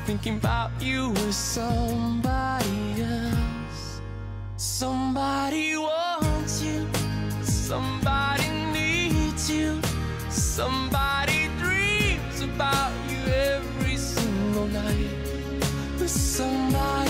thinking about you with somebody else. Somebody wants you, somebody needs you, somebody dreams about you every single night. With somebody